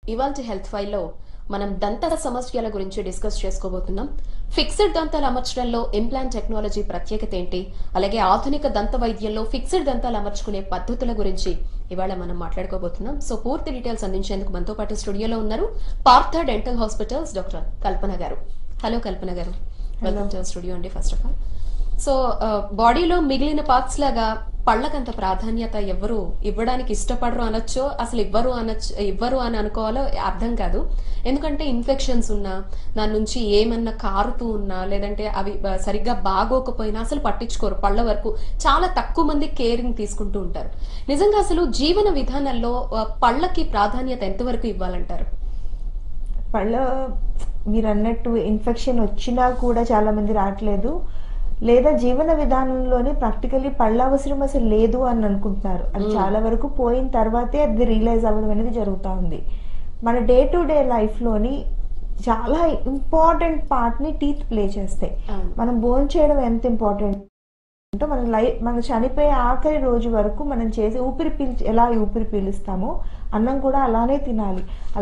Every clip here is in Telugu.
ఇవాల్టి హెల్త్ ఫైల్లో మనం దంత సమస్యల గురించి డిస్కస్ చేసుకోబోతున్నాం. ఫిక్స్డ్ దంతాలు అమర్చడంలో ఇంప్లాంట్ టెక్నాలజీ ప్రత్యేకత ఏంటి, అలాగే ఆధునిక దంత వైద్యంలో ఫిక్స్డ్ దంతాలు అమర్చుకునే పద్ధతుల గురించి ఇవాళ మనం మాట్లాడుకోబోతున్నాం. సో పూర్తి డీటెయిల్స్ అందించేందుకు మనతో పాటు స్టూడియోలో ఉన్నారు Partha dental hospitals doctor Kalpana garu. Hello Kalpana garu, welcome to studio అండి. ఫస్ట్ ఆఫ్ ఆల్, సో బాడీలో మిగిలిన పార్ట్స్ లాగా పళ్ళకంత ప్రాధాన్యత ఎవరు ఇవ్వడానికి ఇష్టపడరు అనొచ్చో, అసలు ఇవ్వరు అని అనుకోవాలో అర్థం కాదు. ఎందుకంటే ఇన్ఫెక్షన్స్ ఉన్నా, దాని నుంచి ఏమన్నా కారుతూ ఉన్నా, లేదంటే అవి సరిగ్గా బాగోకపోయినా అసలు పట్టించుకోరు. పళ్ళ వరకు చాలా తక్కువ మంది కేరింగ్ తీసుకుంటూ ఉంటారు. నిజంగా అసలు జీవన విధానంలో పళ్ళకి ప్రాధాన్యత ఎంతవరకు ఇవ్వాలంటారు? పళ్ళ మీరు అన్నట్టు ఇన్ఫెక్షన్ వచ్చినా కూడా చాలా మంది రావట్లేదు, లేదా జీవన విధానంలోని ప్రాక్టికల్లీ పళ్ళ అవసరం అసలు లేదు అని అనుకుంటున్నారు. అది చాలా వరకు పోయిన తర్వాతే అది రియలైజ్ అవ్వడం అనేది జరుగుతూ ఉంది. మన డే టు డే లైఫ్లోని చాలా ఇంపార్టెంట్ పార్ట్ని టీత్ ప్లే చేస్తాయి. మనం భోజనం చేయడం ఎంత ఇంపార్టెంట్ అంటే మన చనిపోయే ఆఖరి రోజు వరకు మనం చేసే ఎలా ఊపిరి పీలుస్తామో అన్నం కూడా అలానే తినాలి.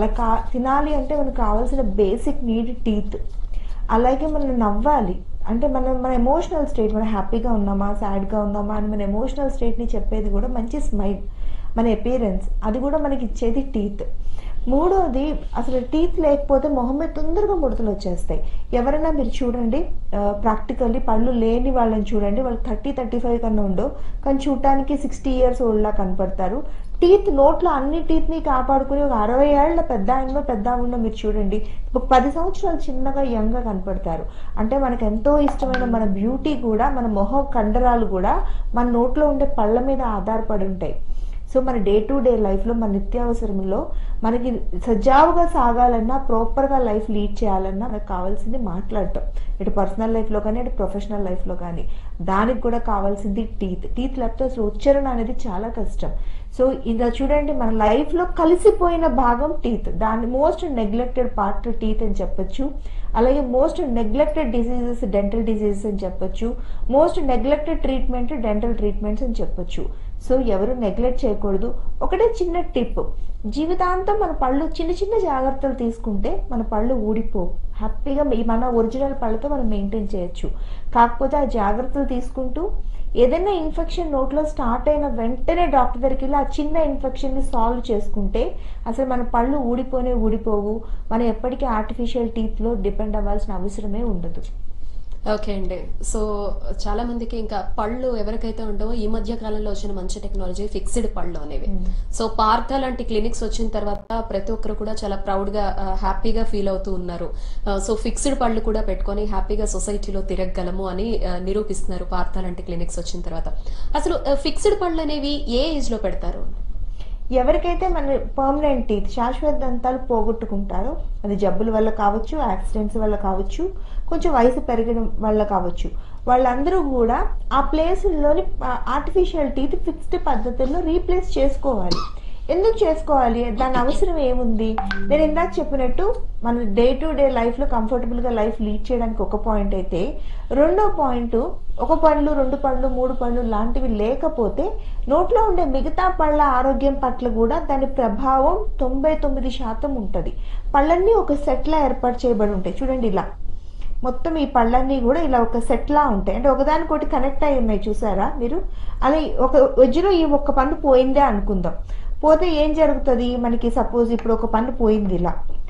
తినాలి అంటే మనకు కావాల్సిన బేసిక్ నీడ్ టీత్. అలాగే మనం నవ్వాలి అంటే మన ఎమోషనల్ స్టేట్, మనం హ్యాపీగా ఉన్నామా సాడ్గా ఉన్నామా అని మన ఎమోషనల్ స్టేట్ని చెప్పేది కూడా మంచి స్మైల్, మన అపియరెన్స్, అది కూడా మనకి ఇచ్చేది టీత్. మూడోది, అసలు టీత్ లేకపోతే మొహం మీద తొందరగా ముడతలు వచ్చేస్తాయి. ఎవరైనా మీరు చూడండి, ప్రాక్టికల్లీ పళ్ళు లేని వాళ్ళని చూడండి, వాళ్ళు 30-35 కన్నా ఉండవు, కానీ చూడటానికి 60 years ఓల్డ్లా కనపడతారు. టీత్ నోట్లో అన్ని టీత్ని కాపాడుకుని ఒక 60 ఏళ్ల పెద్ద ఉన్న మీరు చూడండి, ఒక 10 సంవత్సరాలు చిన్నగా యంగ్గా కనపడతారు. అంటే మనకు ఎంతో ఇష్టమైన మన బ్యూటీ కూడా, మన మొహం కండరాలు కూడా మన నోట్లో ఉండే పళ్ళ మీద ఆధారపడి ఉంటాయి. సో మన డే టు డే లైఫ్లో, మన నిత్యావసరంలో మనకి సజావుగా సాగాలన్నా, ప్రాపర్గా లైఫ్ లీడ్ చేయాలన్నా మనకు కావాల్సింది మాట్లాడటం. ఇటు పర్సనల్ లైఫ్లో కానీ, ఇటు ప్రొఫెషనల్ లైఫ్లో కానీ. దానికి కూడా కావాల్సింది టీత్ లేకపోతే అసలు ఉచ్చారణ అనేది చాలా కష్టం. సో ఇలా చూడండి, మన లైఫ్లో కలిసిపోయిన భాగం టీత్. దాన్ని మోస్ట్ నెగ్లెక్టెడ్ పార్ట్ టీత్ అని చెప్పొచ్చు. అలాగే most neglected diseases dental diseases అని చెప్పొచ్చు. Most neglected treatment dental treatments అని చెప్పొచ్చు. సో ఎవరు నెగ్లెక్ట్ చేయకూడదు. ఒకటే చిన్న టిప్, జీవితాంతం మన పళ్ళు చిన్న చిన్న జాగ్రత్తలు తీసుకుంటే మన పళ్ళు ఊడిపోవు. హ్యాపీగా మన ఒరిజినల్ పళ్ళతో మనం మెయింటైన్ చేయొచ్చు. కాకపోతే ఆ జాగ్రత్తలు తీసుకుంటూ ఏదైనా ఇన్ఫెక్షన్ నోట్లో స్టార్ట్ అయిన వెంటనే డాక్టర్ దగ్గరికి వెళ్ళి ఆ చిన్న ఇన్ఫెక్షన్ని సాల్వ్ చేసుకుంటే అసలు మన పళ్ళు ఊడిపోవు. మనం ఎప్పటికీ ఆర్టిఫిషియల్ టీత్లో డిపెండ్ అవ్వాల్సిన అవసరమే ఉండదు. ఓకే అండి. సో చాలా మందికి ఇంకా పళ్ళు ఎవరికైతే ఉండవో, ఈ మధ్య కాలంలో వచ్చిన మంచి టెక్నాలజీ ఫిక్స్డ్ పళ్ళు అనేవి. సో పార్థ లాంటి క్లినిక్స్ వచ్చిన తర్వాత ప్రతి ఒక్కరు కూడా చాలా ప్రౌడ్ గా, హ్యాపీగా ఫీల్ అవుతూ ఉన్నారు. సో ఫిక్స్డ్ పళ్ళు కూడా పెట్టుకొని హ్యాపీగా సొసైటీలో తిరగగలము అని నిరూపిస్తున్నారు పార్థ లాంటి క్లినిక్స్ వచ్చిన తర్వాత. అసలు ఫిక్స్డ్ పళ్ళు అనేవి ఏ ఏజ్ లో పెడతారు? ఎవరికైతే మన పర్మనెంట్ టీత్, శాశ్వత దంతాలు పోగొట్టుకుంటారో, అది జబ్బుల వల్ల కావచ్చు, యాక్సిడెంట్స్ వల్ల కావచ్చు, కొంచెం వయసు పెరగడం వల్ల కావచ్చు, వాళ్ళందరూ కూడా ఆ ప్లేస్లోని ఆర్టిఫిషియల్ టీత్ ఫిక్స్డ్ పద్ధతుల్లో రీప్లేస్ చేసుకోవాలి. ఎందుకు చేసుకోవాలి? దాని అవసరం ఏముంది? నేను ఇందాక చెప్పినట్టు మన డే టు డే లైఫ్లో కంఫర్టబుల్గా లైఫ్ లీడ్ చేయడానికి ఒక పాయింట్ అయితే, రెండో పాయింట్, ఒక పళ్ళు, 2 పళ్ళు, 3 పళ్ళు లాంటివి లేకపోతే నోట్లో ఉండే మిగతా పళ్ళ ఆరోగ్యం పట్ల కూడా దాని ప్రభావం 99% ఉంటుంది. పళ్ళన్నీ ఒక సెట్లా ఏర్పాటు చేయబడి ఉంటాయి. చూడండి, ఇలా మొత్తం ఈ పళ్ళన్నీ కూడా ఇలా ఒక సెట్లా ఉంటాయి. అంటే ఒకదానికొకటి కనెక్ట్ అయి ఉన్నాయి, చూసారా మీరు? అలా ఒక మధ్యలో ఈ ఒక్క పన్ను పోయిందే అనుకుందాం. పోతే ఏం జరుగుతుంది మనకి? సపోజ్ ఇప్పుడు ఒక పన్ను పోయింది, ఇలా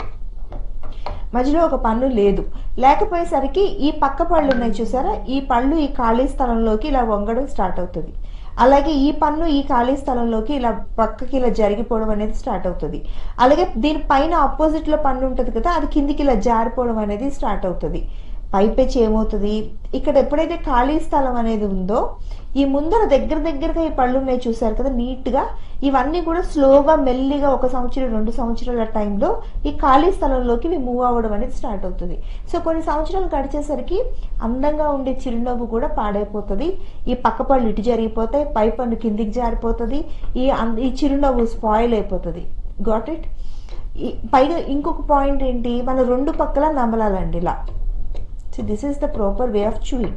మధ్యలో ఒక పన్ను లేకపోయేసరికి ఈ పక్క పళ్ళు ఉన్నాయి చూసారా, ఈ పళ్ళు ఈ ఖాళీ స్థలంలోకి ఇలా వంగడం స్టార్ట్ అవుతుంది. అలాగే ఈ పన్ను ఈ ఖాళీ స్థలంలోకి ఇలా పక్కకి ఇలా జరిగిపోవడం అనేది స్టార్ట్ అవుతుంది. అలాగే దీనిపైన ఆపోజిట్ లో పన్ను ఉంటుంది కదా, అది కిందికి ఇలా జారిపోవడం అనేది స్టార్ట్ అవుతుంది. పైపెచ్చి ఏమవుతుంది, ఇక్కడ ఎప్పుడైతే ఖాళీ స్థలం అనేది ఉందో, ఈ ముందర దగ్గరగా ఈ పళ్ళు ఉన్నాయి చూసారు కదా నీట్గా, ఇవన్నీ కూడా స్లోగా మెల్లిగా 1 సంవత్సరం 2 సంవత్సరాల టైంలో ఈ ఖాళీ స్థలంలోకి మూవ్ అవ్వడం అనేది స్టార్ట్ అవుతుంది. సో కొన్ని సంవత్సరాలు గడిచేసరికి అందంగా ఉండే చిరునవ్వు కూడా పాడైపోతుంది. ఈ పక్క పళ్ళు ఇటు జరిగిపోతాయి, పై పన్ను కిందికి జారిపోతుంది, ఈ చిరునవ్వు స్పాయిల్ అయిపోతుంది. Got it? పైగా ఇంకొక పాయింట్ ఏంటి, మన 2 పక్కల నమలాలండి ఇలా. So this is the proper way of chewing.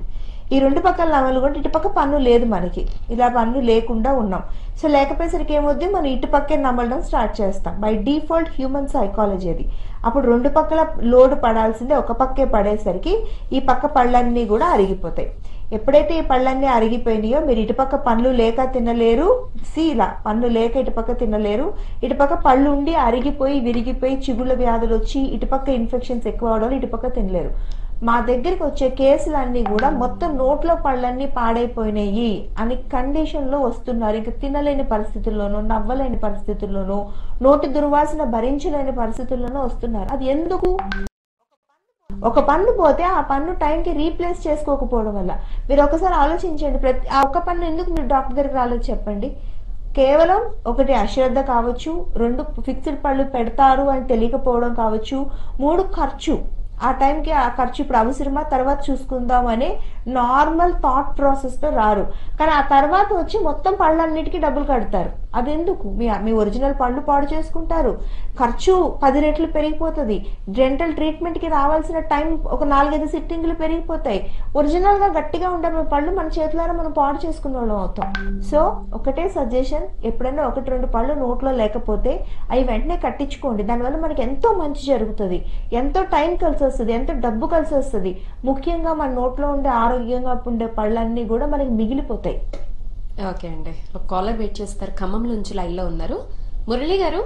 ఈ రెండు పక్కల నమలు కూడా ఇటుపక్క పన్ను లేదు మనకి, ఇలా పన్ను లేకుండా ఉన్నాం. సో లేకపోయేసరికి ఏమవుద్ది, మనం ఇటుపక్కే నమలడం స్టార్ట్ చేస్తాం. బై డిఫాల్ట్ హ్యూమన్ సైకాలజీ అది. అప్పుడు రెండు పక్కల లోడ్ పడాల్సిందే ఒక పక్కే పడేసరికి ఈ పక్క పళ్ళన్నీ కూడా అరిగిపోతాయి. ఎప్పుడైతే ఈ పళ్ళన్నీ అరిగిపోయినాయో మీరు ఇటుపక్క పళ్ళు లేక తినలేరు, ఇలా పళ్ళు లేక ఇటుపక్క తినలేరు, ఇటుపక్క పళ్ళు ఉండి అరిగిపోయి విరిగిపోయి చిగుళ్ళ వ్యాధులు వచ్చి ఇటుపక్క ఇన్ఫెక్షన్స్ ఎక్కువ అవడం ఇటుపక్క తినలేరు. మా దగ్గరికి వచ్చే కేసులన్నీ కూడా మొత్తం నోట్లో పళ్ళన్నీ పాడైపోయినాయి అని కండిషన్ లో వస్తున్నారు. ఇంకా తినలేని పరిస్థితుల్లోనూ, నవ్వలేని పరిస్థితుల్లోనూ, నోటి దుర్వాసన భరించలేని పరిస్థితుల్లోనూ వస్తున్నారు. అది ఎందుకు? ఒక పన్ను పోతే ఆ పన్ను టైంకి రీప్లేస్ చేసుకోకపోవడం వల్ల. మీరు ఒకసారి ఆలోచించండి, ఆ ఒక్క పన్ను ఎందుకు మీరు డాక్టర్ దగ్గరికి రాలేదు చెప్పండి. కేవలం ఒకటి అశ్రద్ధ కావచ్చు, రెండు ఫిక్స్డ్ పళ్ళు పెడతారు అని తెలియకపోవడం కావచ్చు, మూడు ఖర్చు. ఆ టైంకి ఆ ఖర్చు ఇప్పుడు అవసరమా తర్వాత చూసుకుందాం అనే నార్మల్ థాట్ ప్రాసెస్ తో రారు. కానీ ఆ తర్వాత వచ్చి మొత్తం పళ్ళన్నిటికీ డబ్బులు కడతారు. అదెందుకు? మీ ఒరిజినల్ పళ్ళు పాడు చేసుకుంటారు, ఖర్చు 10 రెట్లు పెరిగిపోతుంది, డెంటల్ ట్రీట్మెంట్ కి రావాల్సిన టైం ఒక 4-5 సిట్టింగ్లు పెరిగిపోతాయి. ఒరిజినల్ గా గట్టిగా ఉండే పళ్ళు మన చేతులారా మనం పాడు చేసుకున్న వాళ్ళం అవుతాం. సో ఒకటే సజెషన్, ఎప్పుడైనా 1-2 పళ్ళు నోట్లో లేకపోతే అవి వెంటనే కట్టించుకోండి. దానివల్ల మనకి ఎంతో మంచి జరుగుతుంది, ఎంతో టైం కలిసి వస్తుంది, ఎంతో డబ్బు కలిసి వస్తుంది. ముఖ్యంగా మన నోట్లో ఉండే ఆరోగ్యంగా ఉండే పళ్ళన్నీ కూడా మనకి మిగిలిపోతాయి. ఓకే అండి, ఒక కాలర్ వెయిట్ చేస్తారు, ఖమ్మం నుంచి లైన్ లో ఉన్నారు. మురళి గారు.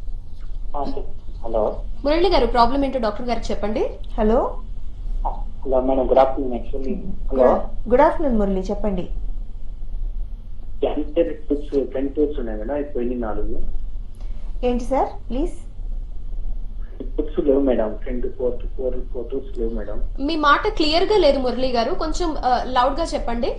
హలో మురళి గారు, ప్రాబ్లం ఏంటో డాక్టర్ గారికి చెప్పండి. Hello hello madam, good afternoon. Actually hello, good afternoon Murali, చెప్పండి. ఫ్రంట్ టూర్స్ ఉన్నాయి మేడం, అయిపోయింది 4. ఏంటి సార్ ప్లీజ్? టూర్స్ లేవు మేడం, ఫ్రంట్ ఫోర్ టూర్స్ లేవు మేడం. మీ మాట క్లియర్ గా లేదు మురళి గారు, కొంచెం లౌడ్ గా చెప్పండి.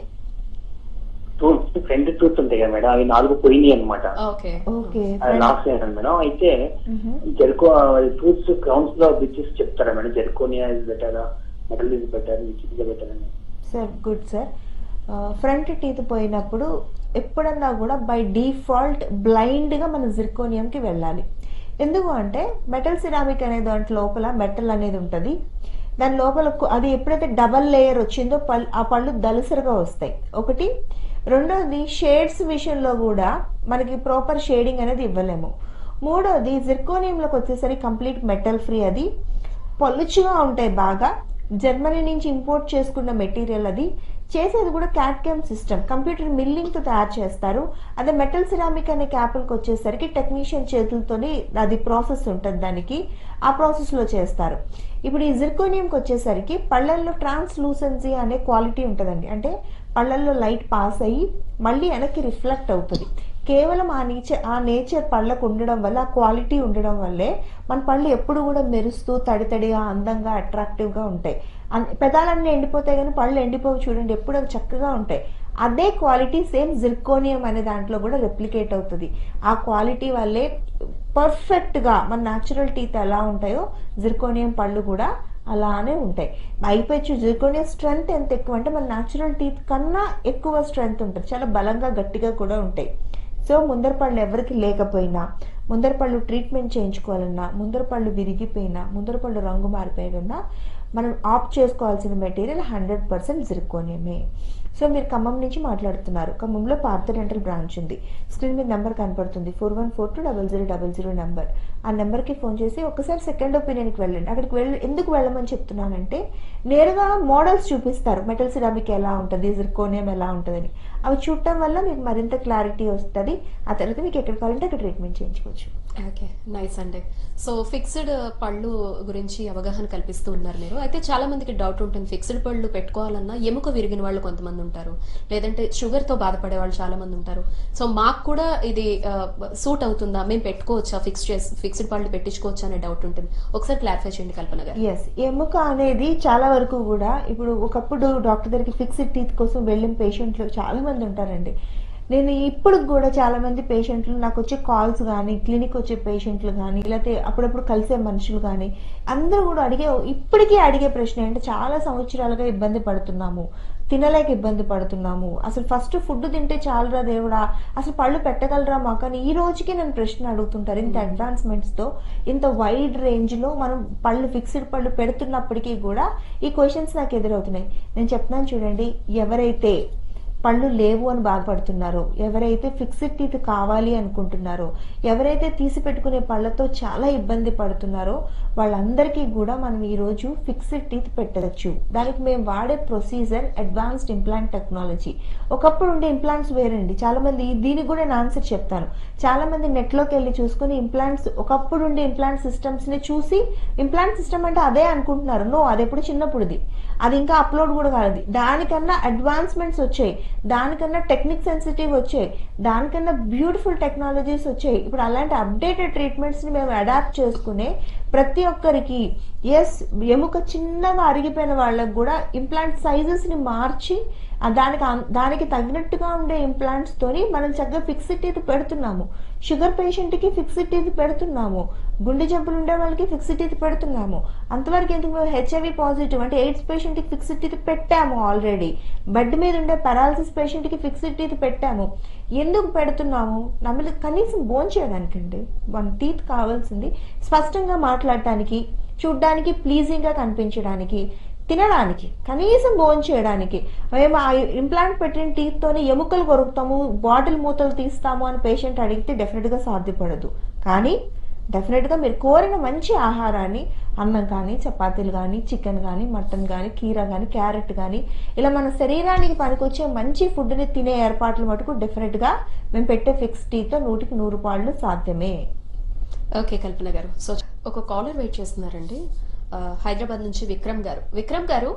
ఫ్రంట్ టూర్స్ ఉంటాయి కదా మేడం, అవి 4 పోయినాయి అనమాట. ఓకే ఓకే, లాస్ట్ అయ్యాను మేడం. అయితే జెర్కో టూర్స్ క్రౌన్స్ లో బిచెస్ చెప్తారా madam? Zirconia is better, metal is better, which is better అని? Sir good sir. Front teeth పోయినప్పుడు ఎప్పుడన్నా కూడా బై డిఫాల్ట్ బ్లైండ్ గా మనం జిర్కోనియంకి వెళ్ళాలి. ఎందుకు అంటే మెటల్ సిరామిక్ అనే దాంట్లో లోపల మెటల్ అనేది ఉంటుంది. దాని లోపల అది ఎప్పుడైతే డబల్ లేయర్ వచ్చిందో ఆ పళ్ళు దలసరిగా వస్తాయి ఒకటి. రెండోది షేడ్స్ విషయంలో కూడా మనకి ప్రాపర్ షేడింగ్ అనేది ఇవ్వలేము. మూడోది జిర్కోనియంలోకి వచ్చేసరికి కంప్లీట్ మెటల్ ఫ్రీ, అది పలుచుగా ఉంటాయి బాగా. జర్మనీ నుంచి ఇంపోర్ట్ చేసుకున్న మెటీరియల్, అది చేసేది కూడా క్యామ్ సిస్టమ్, కంప్యూటర్ మిల్లింగ్ తో తయారు చేస్తారు. అదే మెటల్ సిరామిక్ అనే క్యాపుల్కి వచ్చేసరికి టెక్నీషియన్ చేతులతోని అది ప్రాసెస్ ఉంటుంది, దానికి ఆ ప్రాసెస్ లో చేస్తారు. ఇప్పుడు ఈ జిర్కోనియంకి వచ్చేసరికి పళ్ళల్లో ట్రాన్స్లూసెన్సీ అనే క్వాలిటీ ఉంటుందండి. అంటే పళ్ళల్లో లైట్ పాస్ అయ్యి మళ్ళీ వెనక్కి రిఫ్లెక్ట్ అవుతుంది. కేవలం ఆ నేచర్ పళ్ళకు ఉండడం వల్ల, ఆ క్వాలిటీ ఉండడం వల్లే మన పళ్ళు ఎప్పుడు కూడా మెరుస్తూ తడితడిగా అందంగా అట్రాక్టివ్ గా ఉంటాయి. పెదాలన్నీ ఎండిపోతాయి కానీ పళ్ళు ఎండిపోవు చూడండి, ఎప్పుడు అవి చక్కగా ఉంటాయి. అదే క్వాలిటీ సేమ్ జిర్కోనియం అనే దాంట్లో కూడా రెప్లికేట్ అవుతుంది. ఆ క్వాలిటీ వల్లే పర్ఫెక్ట్ గా మన న్యాచురల్ టీత్ ఎలా ఉంటాయో జిర్కోనియం పళ్ళు కూడా అలానే ఉంటాయి. అయిపోయి జిర్కోనియం స్ట్రెంగ్త్ ఎంత ఎక్కువ అంటే మన న్యాచురల్ టీత్ కన్నా ఎక్కువ స్ట్రెంగ్త్ ఉంటుంది, చాలా బలంగా గట్టిగా కూడా ఉంటాయి. సో ముందర పళ్ళు ఎవరికి లేకపోయినా, ముందర పళ్ళు ట్రీట్మెంట్ చేయించుకోవాలన్నా, ముందర పళ్ళు విరిగిపోయినా, ముందర పళ్ళు రంగు మారిపోయినా మనం ఆప్ట్ చేసుకోవాల్సిన మెటీరియల్ 100% జిర్కోనియమే. సో మీరు ఖమ్మం నుంచి మాట్లాడుతున్నారు, ఖమ్మంలో పార్థ డెంటల్ బ్రాంచ్ ఉంది. స్క్రీన్ మీద నెంబర్ కనపడుతుంది, 41420000 నెంబర్. ఆ నెంబర్కి ఫోన్ చేసి ఒకసారి సెకండ్ ఒపీనియన్కి వెళ్ళండి. అక్కడికి ఎందుకు వెళ్ళమని చెప్తున్నానంటే, నేరుగా మోడల్స్ చూపిస్తారు, మెటల్ సిరామిక్ ఎలా ఉంటుంది, జిర్కోనియం ఎలా ఉంటుందని. అవి చూడటం వల్ల మీకు మరింత క్లారిటీ వస్తుంది. ఆ తర్వాత మీకు ఎక్కడ కావాలంటే అక్కడ ట్రీట్మెంట్ చేయించుకోవచ్చు. ఓకే, నైస్ అండి. సో ఫిక్స్డ్ పళ్ళు గురించి అవగాహన కల్పిస్తూ ఉన్నారు మీరు. అయితే చాలా మందికి డౌట్ ఉంటుంది, ఫిక్స్డ్ పళ్ళు పెట్టుకోవాలన్నా ఎముక విరిగిన వాళ్ళు కొంతమంది ఉంటారు, లేదంటే షుగర్ తో బాధపడే వాళ్ళు చాలా మంది ఉంటారు. సో మాకు కూడా ఇది సూట్ అవుతుందా, మేము పెట్టుకోవచ్చా, ఫిక్స్డ్ పళ్ళు పెట్టించుకోవచ్చా అనే డౌట్ ఉంటుంది. ఒకసారి క్లారిఫై చేయండి కల్పన గారు. ఎస్, ఎముక అనేది చాలా వరకు కూడా ఇప్పుడు ఒకప్పుడు డాక్టర్ దగ్గరికి ఫిక్స్డ్ టీత్ కోసం వెళ్ళిన పేషెంట్లు చాలా మంది ఉంటారండి. నేను ఇప్పుడు కూడా చాలా మంది పేషెంట్లు నాకు వచ్చే కాల్స్ కానీ క్లినిక్ వచ్చే పేషెంట్లు కానీ లేకపోతే అప్పుడప్పుడు కలిసే మనుషులు కానీ అందరూ కూడా ఇప్పటికీ అడిగే ప్రశ్న ఏంటంటే చాలా సంవత్సరాలుగా ఇబ్బంది పడుతున్నాము, తినలేక ఇబ్బంది పడుతున్నాము, అసలు ఫస్ట్ ఫుడ్ తింటే చాలురా దేవుడా, అసలు పళ్ళు పెట్టగలరా మాకు అని ఈ రోజుకి నేను ప్రశ్న అడుగుతుంటారు. ఇంత అడ్వాన్స్మెంట్స్ తో ఇంత వైడ్ రేంజ్ లో మనం పళ్ళు ఫిక్స్డ్ పళ్ళు పెడుతున్నప్పటికీ కూడా ఈ క్వశ్చన్స్ నాకు ఎదురవుతున్నాయి. నేను చెప్తున్నాను చూడండి, ఎవరైతే పళ్ళు లేవు అని బాధపడుతున్నారో, ఎవరైతే ఫిక్స్డ్ టీత్ కావాలి అనుకుంటున్నారో, ఎవరైతే తీసి పెట్టుకునే పళ్ళతో చాలా ఇబ్బంది పడుతున్నారో వాళ్ళందరికీ కూడా మనం ఈరోజు ఫిక్స్డ్ టీత్ పెట్టవచ్చు. దానికి మేము వాడే ప్రొసీజర్ అడ్వాన్స్డ్ ఇంప్లాంట్ టెక్నాలజీ. ఒకప్పుడు ఉండే ఇంప్లాంట్స్ వేరండి. చాలా మంది దీనికి కూడా నేను ఆన్సర్ చెప్తాను. చాలా మంది నెట్లోకి వెళ్ళి చూసుకుని ఇంప్లాంట్స్, ఒకప్పుడు ఉండే ఇంప్లాంట్ సిస్టమ్స్ ని చూసి ఇంప్లాంట్ సిస్టమ్ అంటే అదే అనుకుంటున్నారు. నో, అది ఎప్పుడు చిన్నప్పుడుది, అది ఇంకా అప్లోడ్ కూడా కాదు. దానికన్నా అడ్వాన్స్మెంట్స్ వచ్చాయి, దానికన్నా టెక్నిక్ సెన్సిటివ్ వచ్చాయి, దానికన్నా బ్యూటిఫుల్ టెక్నాలజీస్ వచ్చాయి. ఇప్పుడు అలాంటి అప్డేటెడ్ ట్రీట్మెంట్స్ ని మేము అడాప్ట్ చేసుకునే ప్రతి ఒక్కరికి, ఎస్ ఎముక చిన్నగా అరిగిపోయిన వాళ్ళకు కూడా ఇంప్లాంట్ సైజెస్ ని మార్చి దానికి తగినట్టుగా ఉండే ఇంప్లాంట్స్ తోని మనం చక్కగా ఫిక్స్డ్ టీత్ పెడుతున్నాము. షుగర్ పేషెంట్ కి ఫిక్స్డ్ టీత్ పెడుతున్నాము, గుండె జబ్బులు ఉండే వాళ్ళకి ఫిక్స్డ్ టీత్ పెడుతున్నాము. అంతవరకు ఎందుకు మేము హెచ్ఐవి పాజిటివ్ అంటే ఎయిడ్స్ పేషెంట్ కి ఫిక్స్డ్ టీత్ పెట్టాము ఆల్రెడీ. బెడ్ మీద ఉండే పారాలసిస్ పేషెంట్ కి ఫిక్స్డ్ టీత్ పెట్టాము. ఎందుకు పెడుతున్నాము? నమ్మలు కనీసం బోన్ చేయడానికండి. మన టీత్ కావాల్సింది స్పష్టంగా మాట్లాడటానికి, చూడ్డానికి ప్లీజింగ్ గా కనిపించడానికి, తినడానికి, కనీసం భోజనం చేయడానికి. మేము ఆ ఇంప్లాంట్ పెట్టిన టీత్ తోని ఎముకలు కొరుకుతాము, బాటిల్ మూతలు తీస్తాము అని పేషెంట్ అడిగితే డెఫినెట్ గా సాధ్యపడదు. కానీ డెఫినెట్ గా మీరు కోరిన మంచి ఆహారాన్ని, అన్నం కానీ, చపాతీలు కానీ, చికెన్ కానీ, మటన్ కానీ, కీరా కానీ, క్యారెట్ కానీ, ఇలా మన శరీరానికి పనికొచ్చే మంచి ఫుడ్ ని తినే ఏర్పాట్లు మటుకు డెఫినెట్ గా మేము పెట్టే ఫిక్స్ టీత్ తో 100% సాధ్యమే. ఓకే కల్పన గారు, సో ఒక కాలర్ వెయిట్ చేస్తున్నారండి హైదరాబాద్ నుంచి విక్రమ్ గారు. విక్రమ్ గారు,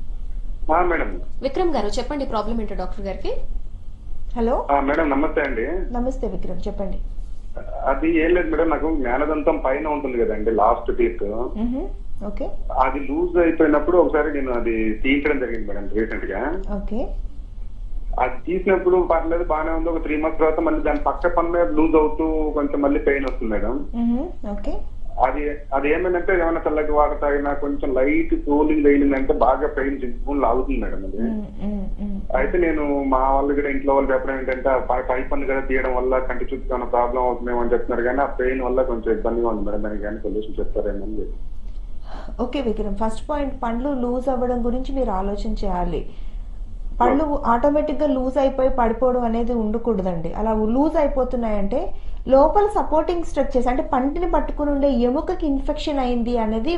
మేడం. విక్రమ్ గారు చెప్పండి, ప్రాబ్లం ఏంటో డాక్టర్ గారికి. హలో మేడం, నమస్తే అండి. నమస్తే విక్రమ్, చెప్పండి. అది ఏం లేదు మేడం, నాకు జ్ఞానదంతం పైన ఉంటుంది కదండి లాస్ట్ టీత్, ఓకే, అది లూజ్ అయిపోయినప్పుడు ఒకసారి నేను అది తీయించడం జరిగింది మేడం రీసెంట్ గా. ఓకే, అది తీసినప్పుడు పర్లేదు బాగానే ఉంది. ఒక 3 months తర్వాత మళ్ళీ దాని పక్క పన్ను లూజ్ అవుతూ కొంచెం మళ్ళీ పెయిన్ వస్తుంది మేడం. ఓకే, అది ఏమైందంటే ఏమైనా చల్లటి వాటర్ తాగినా కొంచెం లైట్ కూలింగ్ వేయిందంటే బాగా పెయిన్ చింపుకుని లాగుతుంది మేడం అది. అయితే నేను మా వాళ్ళు కూడా ఇంట్లో వాళ్ళు చెప్పడం ఏంటంటే పై పన్ను కూడా తీయడం వల్ల కంటి చుట్టూ ఏమైనా ప్రాబ్లం అవుతుందేమో అని చెప్తున్నారు. కానీ ఆ పెయిన్ వల్ల కొంచెం ఇబ్బందిగా ఉంది మేడం. దానికి కానీ సొల్యూషన్ చెప్తారేమో అని. ఓకే విక్రమ్, ఫస్ట్ పాయింట్, పండ్లు లూజ్ అవ్వడం గురించి మీరు ఆలోచన చేయాలి. పళ్ళు ఆటోమేటిక్ గా లూజ్ అయిపోయి పడిపోవడం అనేది ఉండకూడదండి. అలా లూజ్ అయిపోతున్నాయంటే లోపల సపోర్టింగ్ స్ట్రక్చర్స్ అంటే పంటిని పట్టుకుని ఉండే ఎముకకి ఇన్ఫెక్షన్ అయింది అనేది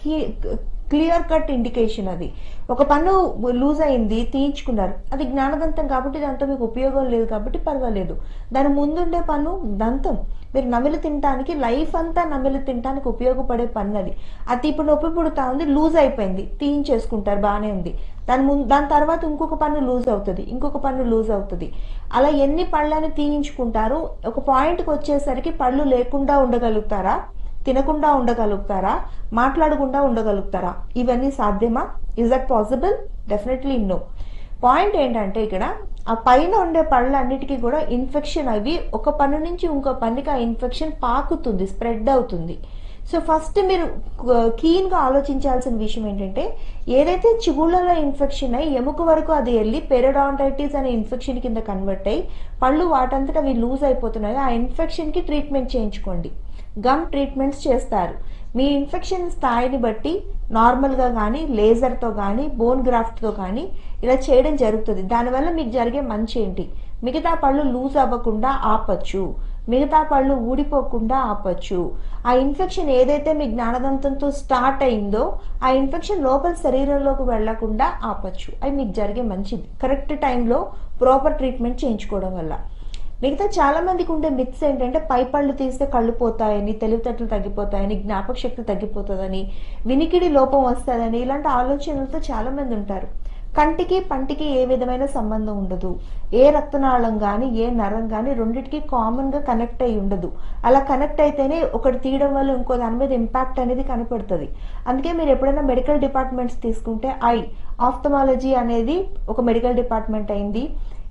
క్లియర్ కట్ ఇండికేషన్. అది ఒక పన్ను లూజ్ అయింది, తీయించుకున్నారు, అది జ్ఞానదంతం కాబట్టి దాంతో మీకు ఉపయోగం లేదు కాబట్టి పర్వాలేదు. దాని ముందుండే పన్ను దంతం, మీరు నమిలి తినడానికి, లైఫ్ అంతా నమిలి తినడానికి ఉపయోగపడే పన్ను అది. అది ఇప్పుడు నొప్పి పుడుతా ఉంది, లూజ్ అయిపోయింది, తీయించేసుకుంటారు, బాగానే ఉంది. దాని తర్వాత ఇంకొక పన్ను లూజ్ అవుతుంది, ఇంకొక పన్ను లూజ్ అవుతుంది. అలా ఎన్ని పళ్ళని తీయించుకుంటారు? ఒక పాయింట్కి వచ్చేసరికి పళ్ళు లేకుండా ఉండగలుగుతారా, తినకుండా ఉండగలుగుతారా, మాట్లాడకుండా ఉండగలుగుతారా? ఇవన్నీ సాధ్యమా? Is that possible? Definitely no. Point ఏంటంటే ఇక్కడ ఆ పైన ఉండే పళ్ళన్నిటికీ కూడా ఇన్ఫెక్షన్ అవి ఒక పన్ను నుంచి ఇంకో పన్నుకి ఆ ఇన్ఫెక్షన్ పాకుతుంది, స్ప్రెడ్ అవుతుంది. సో ఫస్ట్ మీరు కీన్ గా ఆలోచించాల్సిన విషయం ఏంటంటే, ఏదైతే చిగుళ్ళలో ఇన్ఫెక్షన్ అయ్యి ఎముక వరకు అది వెళ్ళి పెరిడాంటైటిస్ అనే ఇన్ఫెక్షన్ కింద కన్వర్ట్ అయ్యి పళ్ళు వాటంతట అవి లూజ్ అయిపోతున్నాయి, ఆ ఇన్ఫెక్షన్ కి ట్రీట్మెంట్ చేయించుకోండి. గమ్ ట్రీట్మెంట్స్ చేస్తారు. మీ ఇన్ఫెక్షన్ స్థాయిని బట్టి నార్మల్గా కానీ, లేజర్తో కానీ, బోన్ గ్రాఫ్ట్తో కానీ ఇలా చేయడం జరుగుతుంది. దానివల్ల మీకు జరిగే మంచి ఏంటి? మిగతా పళ్ళు లూజ్ అవ్వకుండా ఆపచ్చు, మిగతా పళ్ళు ఊడిపోకుండా ఆపచ్చు. ఆ ఇన్ఫెక్షన్ ఏదైతే మీ జ్ఞానదంతంతో స్టార్ట్ అయిందో ఆ ఇన్ఫెక్షన్ లోపల శరీరంలోకి వెళ్లకుండా ఆపచ్చు. అది మీకు జరిగే మంచిది, కరెక్ట్ టైంలో ప్రాపర్ ట్రీట్మెంట్ చేయించుకోవడం వల్ల. మిగతా చాలా మందికి ఉండే మిత్స్ ఏంటంటే పై పళ్ళు తీస్తే కళ్ళు పోతాయని, తెలివితేటలు తగ్గిపోతాయని, జ్ఞాపక శక్తి తగ్గిపోతుందని, వినికిడి లోపం వస్తుందని, ఇలాంటి ఆలోచనలతో చాలా మంది ఉంటారు. కంటికి పంటికి ఏ విధమైన సంబంధం ఉండదు. ఏ రక్తనాళం కానీ, ఏ నరం కానీ రెండింటికి కామన్ గా కనెక్ట్ అయి ఉండదు. అలా కనెక్ట్ అయితేనే ఒకటి తీయడం వల్ల ఇంకో దాని మీద ఇంపాక్ట్ అనేది కనపడుతుంది. అందుకే మీరు ఎప్పుడైనా మెడికల్ డిపార్ట్మెంట్స్ తీసుకుంటే ఆఫ్థమాలజీ అనేది ఒక మెడికల్ డిపార్ట్మెంట్ అయింది,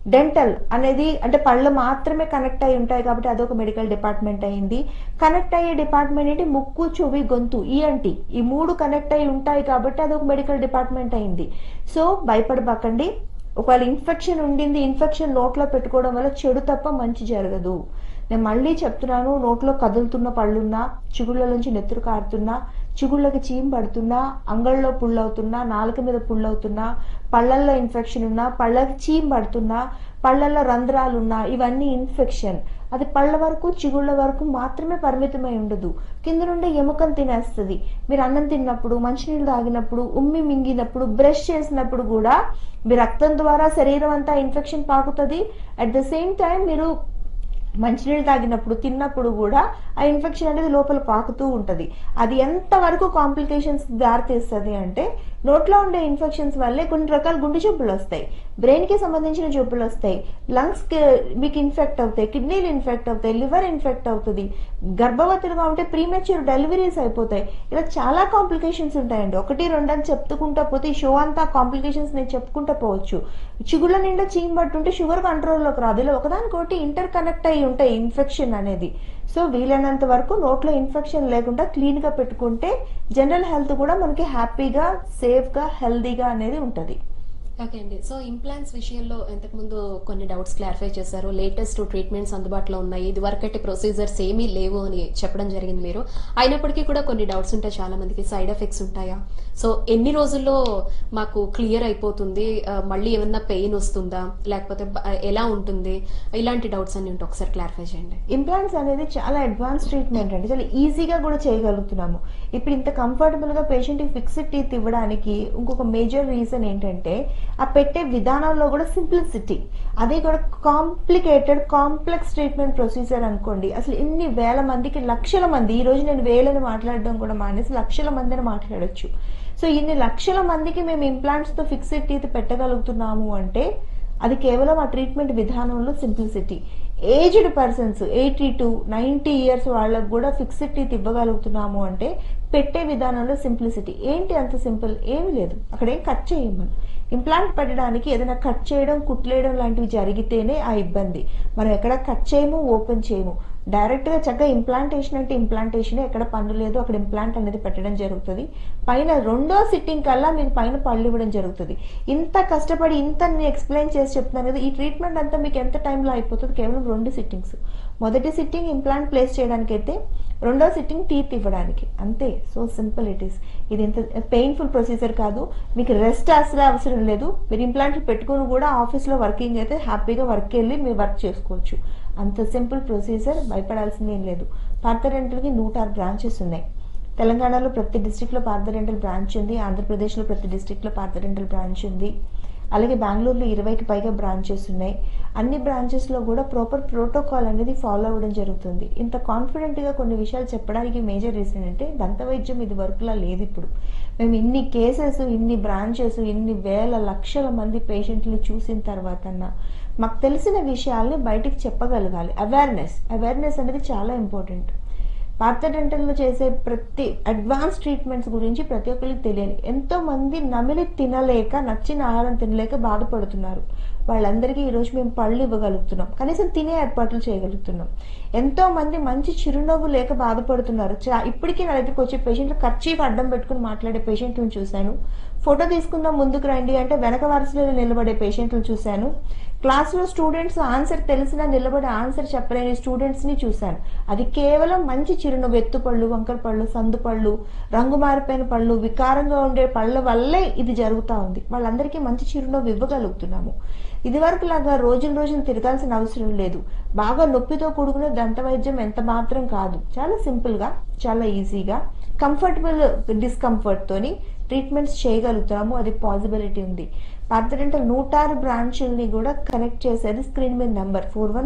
డెంటల్ అనేది అంటే పళ్ళు మాత్రమే కనెక్ట్ అయి ఉంటాయి కాబట్టి అదొక మెడికల్ డిపార్ట్మెంట్ అయింది. కనెక్ట్ అయ్యే డిపార్ట్మెంట్ ఏంటి, ముక్కు, చెవి, గొంతు, ఈఎన్టీ, ఈ 3 కనెక్ట్ అయి ఉంటాయి కాబట్టి అదొక మెడికల్ డిపార్ట్మెంట్ అయింది. సో భయపడబాకండి. ఒకవేళ ఇన్ఫెక్షన్ ఉండింది, ఇన్ఫెక్షన్ నోట్లో పెట్టుకోవడం వల్ల చెడు తప్ప మంచి జరగదు. నేను మళ్ళీ చెప్తున్నాను, నోట్లో కదులుతున్న పళ్ళున్నా, చిగుళ్ళ నుంచి నెత్తురు కారుతున్నా, చిగుళ్ళకి చీమ్ పడుతున్నా, అంగళ్ళలో పుళ్ళవుతున్నా, నాలుక మీద పుళ్ళవుతున్నా, పళ్ళల్లో ఇన్ఫెక్షన్ ఉన్నా, పళ్ళకి చీమ్ పడుతున్నా, పళ్ళల్లో రంధ్రాలున్నా, ఇవన్నీ ఇన్ఫెక్షన్. అది పళ్ళ వరకు, చిగుళ్ళ వరకు మాత్రమే పరిమితమై ఉండదు. కింద నుండి ఎముకను తినేస్తుంది. మీరు అన్నం తిన్నప్పుడు, మంచినీళ్ళు తాగినప్పుడు, ఉమ్మి మింగినప్పుడు, బ్రష్ చేసినప్పుడు కూడా మీ రక్తం ద్వారా శరీరం అంతా ఇన్ఫెక్షన్ పాకుతుంది. అట్ ద సేమ్ టైం మీరు మంచినీళ్ళు తాగినప్పుడు, తిన్నప్పుడు కూడా ఆ ఇన్ఫెక్షన్ అనేది లోపల పాకుతూ ఉంటుంది. అది ఎంతవరకు కాంప్లికేషన్స్ దారితీస్తుంది అంటే, నోట్లో ఉండే ఇన్ఫెక్షన్స్ వల్లే కొన్ని రకాల గుండె జబ్బులు వస్తాయి, బ్రెయిన్ కి సంబంధించిన జబ్బులు వస్తాయి, లంగ్స్ కి మీకు ఇన్ఫెక్ట్ అవుతాయి, కిడ్నీలు ఇన్ఫెక్ట్ అవుతాయి, లివర్ ఇన్ఫెక్ట్ అవుతుంది, గర్భవతులుగా ఉంటే ప్రీమెచ్యూర్ డెలివరీస్ అయిపోతాయి. ఇలా చాలా కాంప్లికేషన్స్ ఉంటాయండి. 1, 2 అని చెప్పుకుంటా పోతే ఈ షో అంతా కాంప్లికేషన్స్ నేను చెప్పుకుంటా పోవచ్చు. చిగుళ్ళ నిండా చీమ్ పట్టుంటే షుగర్ కంట్రోల్లోకి రాదు. ఇలా ఒకదానికొకటి ఇంటర్ కనెక్ట్ అయ్యి ఉంటాయి ఇన్ఫెక్షన్ అనేది. సో వీలైనంత వరకు నోట్లో ఇన్ఫెక్షన్ లేకుండా క్లీన్ గా పెట్టుకుంటే జనరల్ హెల్త్ కూడా మనకి హ్యాపీగా, సేఫ్ గా, హెల్దీగా అనేది ఉంటుంది. ఓకే అండి. సో ఇంప్లాంట్స్ విషయంలో ఇంతకుముందు కొన్ని డౌట్స్ క్లారిఫై చేశారు. లేటెస్ట్ ట్రీట్మెంట్స్ అందుబాటులో ఉన్నాయి, ఇది వరకటి ప్రొసీజర్స్ ఏమీ లేవు అని చెప్పడం జరిగింది మీరు. అయినప్పటికీ కూడా కొన్ని డౌట్స్ ఉంటాయి చాలా మందికి, సైడ్ ఎఫెక్ట్స్ ఉంటాయా, సో ఎన్ని రోజుల్లో మాకు క్లియర్ అయిపోతుంది, మళ్ళీ ఏమన్నా పెయిన్ వస్తుందా, లేకపోతే ఎలా ఉంటుంది, ఇలాంటి డౌట్స్ అన్ని ఉంటే ఒకసారి క్లారిఫై చేయండి. ఇంప్లాంట్స్ అనేది చాలా అడ్వాన్స్ ట్రీట్మెంట్ అండి, చాలా ఈజీగా కూడా చేయగలుగుతున్నాము. ఇప్పుడు ఇంత కంఫర్టబుల్ గా పేషెంట్ కి ఫిక్స్డ్ టీత్ ఇవ్వడానికి ఇంకొక మేజర్ రీజన్ ఏంటంటే ఆ పెట్టే విధానంలో కూడా సింప్లిసిటీ. అదే కూడా కాంప్లికేటెడ్ కాంప్లెక్స్ ట్రీట్మెంట్ ప్రొసీజర్ అనుకోండి, అసలు ఇన్ని వేల మందికి, లక్షల మంది, ఈ రోజు నేను వేలని మాట్లాడడం కూడా మానేసి లక్షల మందిని మాట్లాడొచ్చు. సో ఇన్ని లక్షల మందికి మేము ఇంప్లాంట్స్ తో ఫిక్స్డ్ టీత్ పెట్టగలుగుతున్నాము అంటే అది కేవలం ఆ ట్రీట్మెంట్ విధానంలో simplicity. Aged persons 80 to 90 years వాళ్ళకు కూడా ఫిక్స్డ్ టీత్ ఇవ్వగలుగుతున్నాము అంటే పెట్టే విధానంలో సింప్లిసిటీ. ఏంటి అంత సింపుల్? ఏమి లేదు, అక్కడ ఏం కట్ చేయము. ఇంప్లాంట్ పెట్టడానికి ఏదైనా కట్ చేయడం, కుట్లేయడం లాంటివి జరిగితేనే ఆ ఇబ్బంది. మనం ఎక్కడ కట్ చేయము, ఓపెన్ చేయము, డైరెక్ట్ గా చక్కగా ఇంప్లాంటేషన్ అంటే ఇంప్లాంటేషన్, ఎక్కడ పన్ను లేదు అక్కడ ఇంప్లాంట్ అనేది పెట్టడం జరుగుతుంది. పైన 2వ సిట్టింగ్ కల్లా మీకు పైన పళ్ళు ఇవ్వడం జరుగుతుంది. ఇంత కష్టపడి ఇంత నేను ఎక్స్ప్లెయిన్ చేసి చెప్తున్నాను కదా, ఈ ట్రీట్మెంట్ అంతా మీకు ఎంత టైంలో అయిపోతుంది? కేవలం 2 సిట్టింగ్స్. మొదటి సిట్టింగ్ ఇంప్లాంట్ ప్లేస్ చేయడానికి అయితే, 2వ సిట్టింగ్ టీత్ ఇవ్వడానికి, అంతే. So simple it is. ఇది ఇంత పెయిన్ఫుల్ ప్రొసీజర్ కాదు, మీకు రెస్ట్ అసలే అవసరం లేదు. మీరు ఇంప్లాంట్లు పెట్టుకుని కూడా ఆఫీస్లో వర్కింగ్ అయితే హ్యాపీగా వర్క్ వెళ్ళి మీరు వర్క్ చేసుకోవచ్చు. అంత సింపుల్ ప్రొసీజర్, భయపడాల్సింది ఏం లేదు. పార్థ డెంటల్కి 106 బ్రాంచెస్ ఉన్నాయి. తెలంగాణలో ప్రతి డిస్ట్రిక్ట్లో పార్థ డెంటల్ బ్రాంచ్ ఉంది, ఆంధ్రప్రదేశ్లో ప్రతి డిస్ట్రిక్ట్లో పార్థ డెంటల్ బ్రాంచ్ ఉంది, అలాగే బెంగళూరులో 20కి పైగా బ్రాంచెస్ ఉన్నాయి. అన్ని బ్రాంచెస్లో కూడా ప్రాపర్ ప్రోటోకాల్ అనేది ఫాలో అవ్వడం జరుగుతుంది. ఇంత కాన్ఫిడెంట్గా కొన్ని విషయాలు చెప్పడానికి మేజర్ రీజన్ అంటే దంత వైద్యం ఇది వరకులా లేదు. ఇప్పుడు మేము ఇన్ని కేసెస్, ఇన్ని బ్రాంచెస్, ఇన్ని వేల లక్షల మంది పేషెంట్ని చూసిన తర్వాత మాకు తెలిసిన విషయాల్ని బయటికి చెప్పగలగాలి. అవేర్నెస్ అనేది చాలా ఇంపార్టెంట్. పార్థ డెంటల్లో చేసే ప్రతి అడ్వాన్స్ ట్రీట్మెంట్స్ గురించి ప్రతి ఒక్కరికి తెలియాలి. ఎంతో మంది నమిలి తినలేక, నచ్చిన ఆహారం తినలేక బాధపడుతున్నారు. వాళ్ళందరికీ ఈరోజు మేము పళ్ళు ఇవ్వగలుగుతున్నాం, కనీసం తినే ఏర్పాట్లు చేయగలుగుతున్నాం. ఎంతో మంది మంచి చిరునవ్వు లేక బాధపడుతున్నారు. ఇప్పటికీ నా దగ్గరికి వచ్చే పేషెంట్లు కర్చీఫ్ అడ్డం పెట్టుకుని మాట్లాడే పేషెంట్లను చూశాను. ఫోటో తీసుకుందాం ముందుకు రండి అంటే వెనక వరుసలో నిలబడే పేషెంట్లు చూశాను. క్లాస్లో స్టూడెంట్స్ ఆన్సర్ తెలిసినా నిలబడి ఆన్సర్ చెప్పలేని స్టూడెంట్స్ని చూశాను. అది కేవలం మంచి చిరునవ్వు, ఎత్తుపళ్ళు, వంకర పళ్ళు, సందు పళ్ళు, రంగు మారిపోయిన పళ్ళు, వికారంగా ఉండే పళ్ళ వల్లే ఇది జరుగుతూ ఉంది. వాళ్ళందరికీ మంచి చిరునవ్వు ఇవ్వగలుగుతున్నాము. ఇది వరకు లాగా రోజులు తిరగాల్సిన అవసరం లేదు. బాగా నొప్పితో కూడుకున్న దంత వైద్యం ఎంత మాత్రం కాదు. చాలా సింపుల్గా, చాలా ఈజీగా, కంఫర్టబుల్ డిస్కంఫర్ట్ తోని ట్రీట్మెంట్స్ చేయగలుగుతాము. అది పాసిబిలిటీ ఉంది. పార్థ డెంటల్ 106 బ్రాంచుల్ని కూడా కనెక్ట్ చేసేది స్క్రీన్ మీద నెంబర్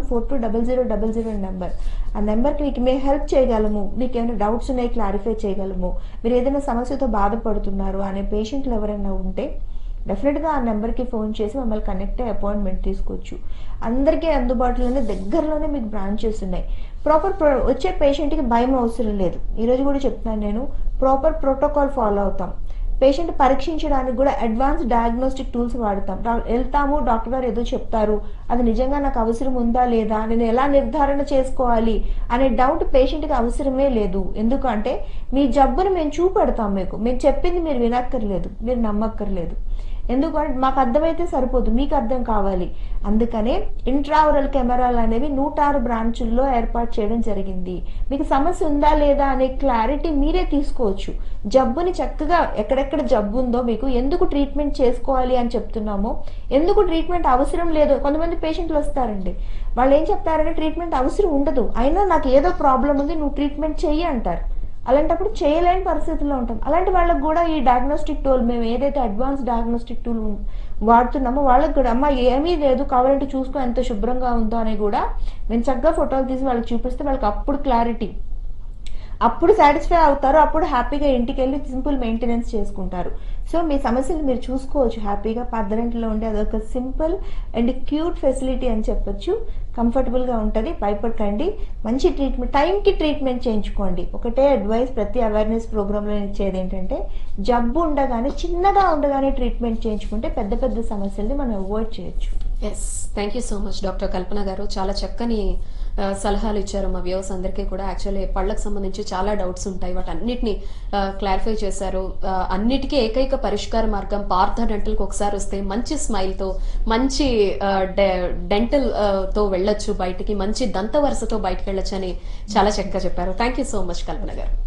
41420000 నెంబర్. ఆ నెంబర్కి మీకు మేము హెల్ప్ చేయగలము. మీకు ఏమైనా డౌట్స్ ఉన్నాయి క్లారిఫై చేయగలము. మీరు ఏదైనా సమస్యతో బాధపడుతున్నారు అనే పేషెంట్లు ఎవరైనా ఉంటే డెఫినెట్గా ఆ నెంబర్కి ఫోన్ చేసి మమ్మల్ని కనెక్ట్ అయ్యి అపాయింట్మెంట్ తీసుకోవచ్చు. అందరికీ అందుబాటులోనే, దగ్గరలోనే మీకు బ్రాంచెస్ ఉన్నాయి. వచ్చే పేషెంట్కి భయం అవసరం లేదు. ఈరోజు కూడా చెప్తున్నాను నేను, ప్రాపర్ ప్రోటోకాల్ ఫాలో అవుతాం. పేషెంట్ పరీక్షించడానికి కూడా అడ్వాన్స్ డయాగ్నోస్టిక్ టూల్స్ వాడతాం. వెళ్తాము, డాక్టర్ గారు ఏదో చెప్తారు, అది నిజంగా నాకు అవసరం ఉందా లేదా, నేను ఎలా నిర్ధారణ చేసుకోవాలి అనే డౌట్ పేషెంట్కి అవసరమే లేదు. ఎందుకంటే మీ జబ్బును మేము చూపెడతాం, మేము చెప్పింది మీరు వినక్కర్లేదు, మీరు నమ్మక్కర్లేదు. ఎందుకంటే మాకు అర్థమైతే సరిపోదు, మీకు అర్థం కావాలి. అందుకనే ఇంట్రావరల్ కెమెరాలు అనేవి 106 బ్రాంచుల్లో ఏర్పాటు చేయడం జరిగింది. మీకు సమస్య ఉందా లేదా అనే క్లారిటీ మీరే తీసుకోవచ్చు. జబ్బుని చక్కగా ఎక్కడెక్కడ జబ్బు ఉందో, మీకు ఎందుకు ట్రీట్మెంట్ చేసుకోవాలి అని చెప్తున్నామో, ఎందుకు ట్రీట్మెంట్ అవసరం లేదో. కొంతమంది పేషెంట్లు వస్తారండి, వాళ్ళు ఏం చెప్తారంటే ట్రీట్మెంట్ అవసరం ఉండదు, అయినా నాకు ఏదో ప్రాబ్లం ఉంది, నువ్వు ట్రీట్మెంట్ చెయ్యి అంటారు. అలాంటప్పుడు చేయలేని పరిస్థితుల్లో ఉంటాం. అలాంటి వాళ్ళకి కూడా ఈ డయాగ్నోస్టిక్ టూల్, మేము ఏదైతే అడ్వాన్స్ డయాగ్నోస్టిక్ టూల్ వాడుతున్నామో వాళ్ళకి కూడా అమ్మ ఏమీ లేదు, కావాలంటే చూసుకో ఎంత శుభ్రంగా ఉందో అని కూడా మేము చక్కగా ఫోటోలు తీసి వాళ్ళకి చూపిస్తే వాళ్ళకి అప్పుడు క్లారిటీ, అప్పుడు సాటిస్ఫై అవుతారు. అప్పుడు హ్యాపీగా ఇంటికి వెళ్ళి సింపుల్ మెయింటెనెన్స్ చేసుకుంటారు. సో మీ సమస్యలు మీరు చూసుకోవచ్చు హ్యాపీగా. పార్థ డెంటల్లో ఉండే అదొక సింపుల్ అండ్ క్యూట్ ఫెసిలిటీ అని చెప్పొచ్చు. కంఫర్టబుల్గా ఉంటుంది, భయపడకండి. మంచి ట్రీట్మెంట్, టైంకి ట్రీట్మెంట్ చేయించుకోండి. ఒకటే అడ్వైస్ ప్రతి అవేర్నెస్ ప్రోగ్రాంలో ఇచ్చేది ఏంటంటే, జబ్బు ఉండగానే, చిన్నగా ఉండగానే ట్రీట్మెంట్ చేయించుకుంటే పెద్ద పెద్ద సమస్యల్ని మనం అవాయిడ్ చేయొచ్చు. Yes, thank you so much doctor Kalpana garu. చాలా చక్కని సలహాలు ఇచ్చారు మా వ్యూవర్స్ అందరికీ కూడా. యాక్చువల్లీ పళ్ళకు సంబంధించి చాలా డౌట్స్ ఉంటాయి, వాటన్నిటిని క్లారిఫై చేశారు. అన్నిటికీ ఏకైక పరిష్కార మార్గం పార్థ డెంటల్కి ఒకసారి వస్తే మంచి స్మైల్తో, మంచి డెంటల్ తో వెళ్ళొచ్చు బయటికి, మంచి దంత వరుసతో బయటకు వెళ్ళొచ్చు అని చాలా చక్కగా చెప్పారు. Thank you so much Kalpana గారు.